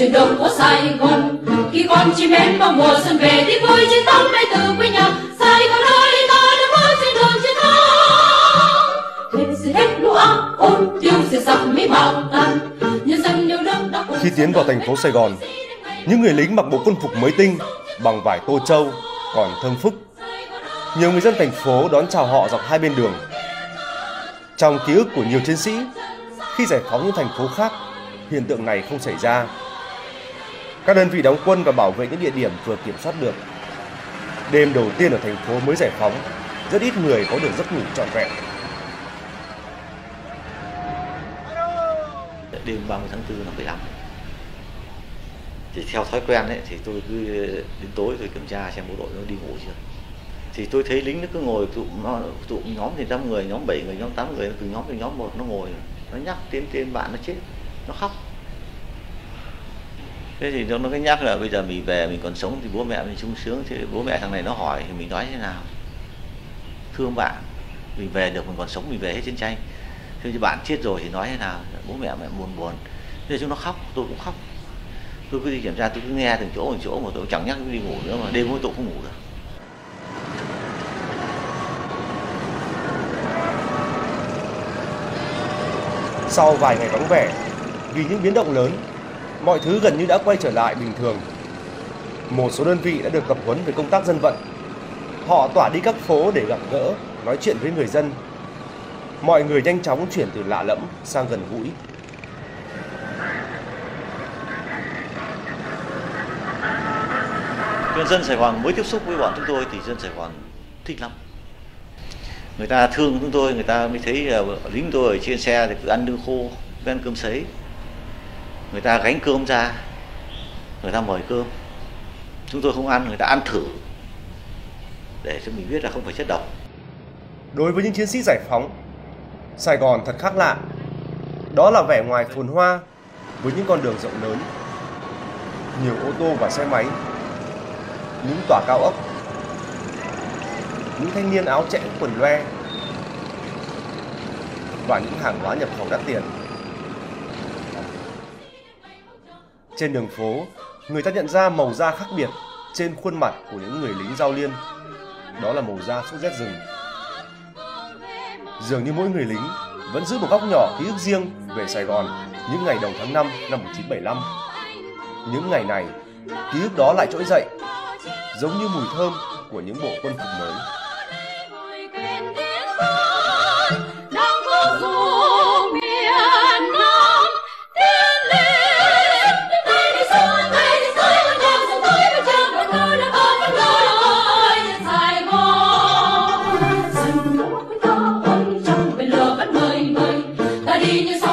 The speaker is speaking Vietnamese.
chuyển động của Sài Gòn. Khi con chim én vào mùa xuân về thì vui chiến thắng bay từ quê nhà. Sài Gòn ơi ta đã bước trên đường chiến thắng. Thế sẽ hết lũ ác ôn tiêu sẽ sắp mỹ bạo tàn. Nhân dân yêu nước đã cùng. Khi tiến vào thành phố Sài Gòn, những người lính mặc bộ quân phục mới tinh bằng vải tô châu còn thơm phức. Nhiều người dân thành phố đón chào họ dọc hai bên đường. Trong ký ức của nhiều chiến sĩ, khi giải phóng những thành phố khác, hiện tượng này không xảy ra. Các đơn vị đóng quân và bảo vệ những địa điểm vừa kiểm soát được. Đêm đầu tiên ở thành phố mới giải phóng, rất ít người có được giấc ngủ trọn vẹn. Đêm 30 tháng 4 năm 75, thì theo thói quen ấy, thì tôi cứ đến tối tôi kiểm tra xem bộ đội nó đi ngủ chưa. Thì tôi thấy lính nó cứ ngồi tụ nhóm thì 5 người, nhóm 7 người, nhóm 8 người, từ nhóm 1 nó ngồi, nó nhắc tên bạn nó chết, nó khóc. Thế thì nó cứ nhắc là bây giờ mình về mình còn sống thì bố mẹ mình sung sướng, thì bố mẹ thằng này nó hỏi thì mình nói thế nào? Thương bạn, mình về được mình còn sống, mình về hết chiến tranh. Thế thì bạn chết rồi thì nói thế nào? Bố mẹ buồn. Thế chúng nó khóc, tôi cũng khóc. Tôi cứ đi kiểm tra, tôi cứ nghe từng chỗ mà tôi chẳng nhắc đi ngủ nữa, mà đêm hôm tôi không ngủ được. Sau vài ngày vắng vẻ, vì những biến động lớn, mọi thứ gần như đã quay trở lại bình thường. Một số đơn vị đã được tập huấn về công tác dân vận. Họ tỏa đi các phố để gặp gỡ, nói chuyện với người dân. Mọi người nhanh chóng chuyển từ lạ lẫm sang gần gũi. Dân Sài Gòn mới tiếp xúc với bọn chúng tôi thì dân Sài Gòn thích lắm. Người ta thương chúng tôi, người ta mới thấy lính tôi ở trên xe thì cứ ăn lương khô, cứ ăn cơm sấy. Người ta gánh cơm ra, người ta mời cơm. Chúng tôi không ăn, người ta ăn thử để cho mình biết là không phải chất độc. Đối với những chiến sĩ giải phóng, Sài Gòn thật khác lạ. Đó là vẻ ngoài phồn hoa với những con đường rộng lớn, nhiều ô tô và xe máy, những tòa cao ốc, những thanh niên áo chẽn quần loe và những hàng hóa nhập khẩu đắt tiền. Trên đường phố, người ta nhận ra màu da khác biệt trên khuôn mặt của những người lính giao liên. Đó là màu da sốt rét rừng. Dường như mỗi người lính vẫn giữ một góc nhỏ ký ức riêng về Sài Gòn những ngày đầu tháng 5 năm 1975. Những ngày này, ký ức đó lại trỗi dậy, giống như mùi thơm của những bộ quân phục mới. Đi như